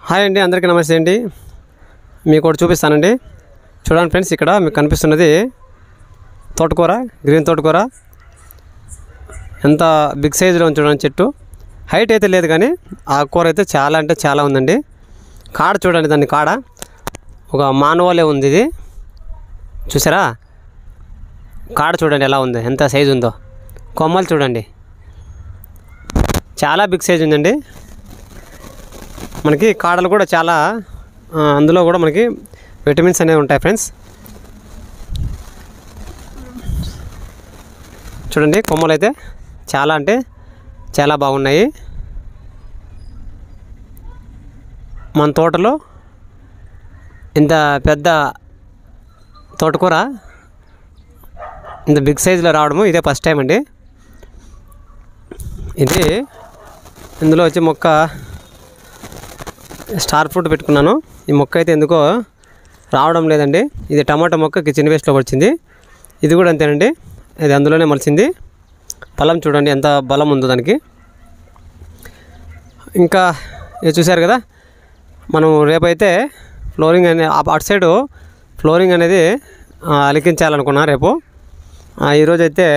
Hi అండి, అందరికీ నమస్తే అండి. మీకు ఒకటి చూపిస్తానండి. చూడండి ఫ్రెండ్స్, ఇక్కడ మీకు కనిపిస్తున్నది తోటకూర, గ్రీన్ తోటకూర. ఎంత బిగ్ సైజులో ఉంది చూడండి. చెట్టు హైట్ అయితే లేదు, కానీ ఆ కూర అయితే చాలా అంటే చాలా ఉందండి. కాడ చూడండి, దాన్ని కాడ ఒక మానవలే ఉంది. ఇది చూసారా? కాడ చూడండి ఎలా ఉంది, ఎంత సైజు ఉందో. కొమ్మలు చూడండి, చాలా బిగ్ సైజు ఉందండి. మనకి కాడలు కూడా చాలా, అందులో కూడా మనకి విటమిన్స్ అనేవి ఉంటాయి ఫ్రెండ్స్. చూడండి, కొమ్మలు అయితే చాలా అంటే చాలా బాగున్నాయి. మన తోటలో ఇంత పెద్ద తోటకూర ఇంత బిగ్ సైజులో రావడము ఇదే ఫస్ట్ టైం అండి. ఇది ఇందులో వచ్చి మొక్క స్టార్ ఫ్రూట్ పెట్టుకున్నాను. ఈ మొక్క అయితే ఎందుకో రావడం లేదండి. ఇది టమాటా మొక్క కిచెన్ వేస్ట్లో వచ్చింది. ఇది కూడా అంతేనండి, ఇది అందులోనే మలిచింది. ఫలం చూడండి ఎంత బలం ఉందో దానికి. ఇంకా ఇది చూశారు కదా, మనం రేపైతే ఫ్లోరింగ్ అనే అటు సైడు ఫ్లోరింగ్ అనేది అలికించాలనుకున్నా రేపు. ఈరోజైతే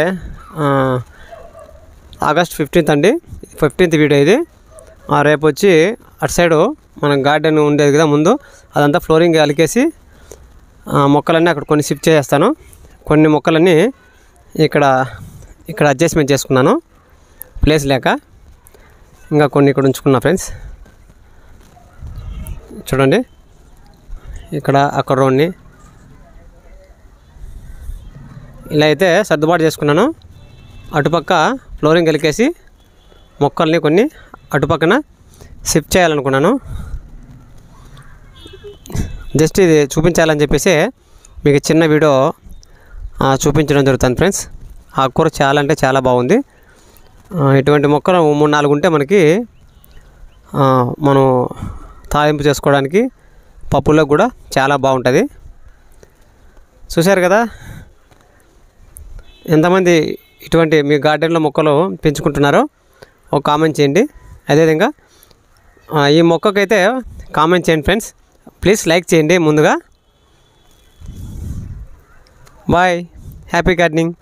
ఆగస్ట్ 15th అండి, 15th వీడియో ఇది. రేపు వచ్చి అటు సైడు మన గార్డెన్ ఉండేది కదా ముందు, అదంతా ఫ్లోరింగ్ అలికేసి మొక్కలన్నీ అక్కడ కొన్ని షిఫ్ట్ చేస్తాను. కొన్ని మొక్కలన్నీ ఇక్కడ అడ్జస్ట్మెంట్ చేసుకున్నాను, ప్లేస్ లేక. ఇంకా కొన్ని ఇక్కడ ఉంచుకున్నా ఫ్రెండ్స్. చూడండి, ఇక్కడ అక్కడ రోడ్ని ఇలా అయితే సర్దుబాటు చేసుకున్నాను. అటుపక్క ఫ్లోరింగ్ కలికేసి మొక్కల్ని కొన్ని అటుపక్కన షిఫ్ట్ చేయాలనుకున్నాను. జస్ట్ ఇది చూపించాలని చెప్పేసి మీకు చిన్న వీడియో చూపించడం జరుగుతుంది ఫ్రెండ్స్. ఆ కూర చాలా అంటే చాలా బాగుంది. ఇటువంటి మొక్కలు 3-4 ఉంటే మనకి మనం తాలింపు చేసుకోవడానికి, పప్పులకు కూడా చాలా బాగుంటుంది. చూశారు కదా, ఎంతమంది ఇటువంటి మీ గార్డెన్లో మొక్కలు పెంచుకుంటున్నారో ఒక కామెంట్ చేయండి. అదేవిధంగా ఈ మొక్కకైతే కామెంట్ చేయండి ఫ్రెండ్స్. ప్లీజ్ లైక్ చేయండి ముందుగా. Bye, happy gardening.